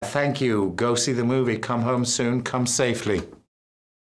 Thank you. Go see the movie. Come home soon. Come safely.